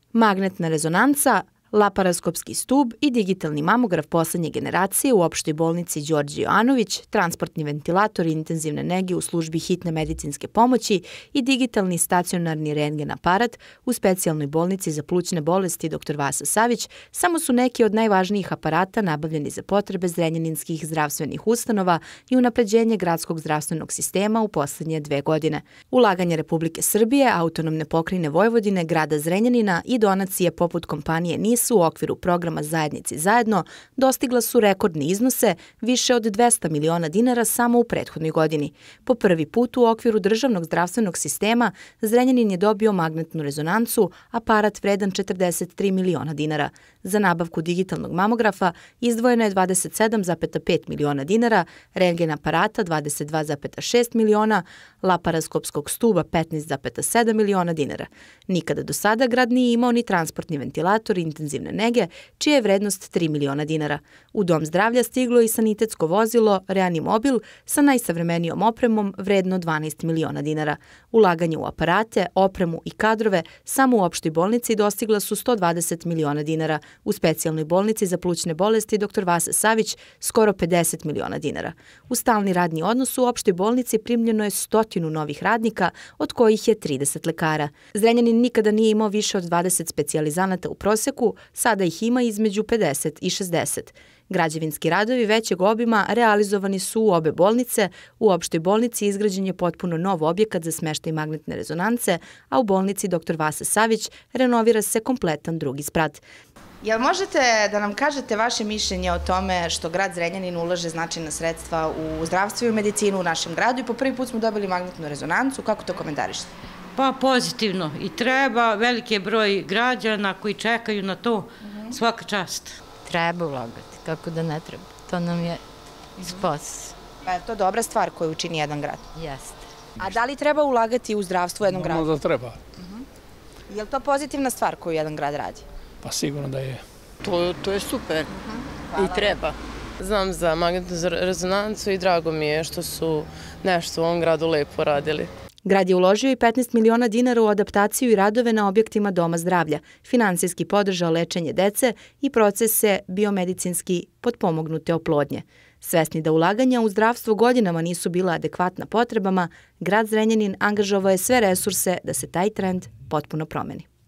Magnetna rezonanca, laparaskopski stub i digitalni mamograf poslednje generacije u opštoj bolnici Đorđe Jovanović, transportni ventilator intenzivne nege u službi hitne medicinske pomoći i digitalni stacionarni rentgen aparat u specijalnoj bolnici za plućne bolesti dr. Vasa Savić samo su neki od najvažnijih aparata nabavljeni za potrebe zrenjaninskih zdravstvenih ustanova i unapređenje gradskog zdravstvenog sistema u poslednje 2 godine. Ulaganje Republike Srbije, autonomne pokrajine Vojvodine, grada Zrenjanina i donacije poput kompanije NIS u okviru programa Zajednici zajedno dostigla su rekordne iznose više od 200 miliona dinara samo u prethodnoj godini. Po prvi put u okviru državnog zdravstvenog sistema Zrenjanin je dobio magnetnu rezonancu, aparat vredan 43 miliona dinara. Za nabavku digitalnog mamografa izdvojeno je 27,5 miliona dinara, rentgen aparata 22,6 miliona, laparaskopskog stuba 15,7 miliona dinara. Nikada do sada grad nije imao ni transportni ventilator intenzivne nege, čija je vrednost 3 miliona dinara. U Dom zdravlja stiglo i sanitetsko vozilo Reanimobil sa najsavremenijom opremom vredno 12 miliona dinara. Ulaganje u aparate, opremu i kadrove samo u opštoj bolnici dostigla su 120 miliona dinara, u specijalnoj bolnici za plućne bolesti dr. Vasa Savić skoro 50 miliona dinara. U stalni radni odnos u opštoj bolnici primljeno je 100 novih radnika, od kojih je 30 lekara. Zrenjanin nikada nije imao više od 20 specijalizanata u proseku, sada ih ima između 50 i 60. Građevinski radovi većeg obima realizovani su u obe bolnice. U opštoj bolnici izgrađen je potpuno nov objekat za smeštaj magnetne rezonance, a u bolnici dr. Vasa Savić renovira se kompletan drugi sprat. Jel možete da nam kažete vaše mišljenje o tome što grad Zrenjanin ulaže značajna sredstva u zdravstvo i u medicinu u našem gradu i po prvi put smo dobili magnetnu rezonancu, kako to komentarišete? Pa pozitivno i treba, veliki je broj građana koji čekaju na to, svaka čast. Treba ulagati, kako da ne treba, to nam je spas. Pa je to dobra stvar koju učini jedan grad? Jeste. A da li treba ulagati u zdravstvo u jednom gradu? Normalno da treba. Je li to pozitivna stvar koju jedan grad radi? Pa sigurno da je. To je super i treba. Znam za magnetnu rezonancu i drago mi je što su nešto u ovom gradu lepo radili. Grad je uložio i 15 miliona dinara u adaptaciju i radove na objektima Doma zdravlja, finansijski podržao lečenje dece i procese biomedicinski potpomognute oplodnje. Svesni da ulaganja u zdravstvo godinama nisu bila adekvatna potrebama, grad Zrenjanin angažovao je sve resurse da se taj trend potpuno promeni.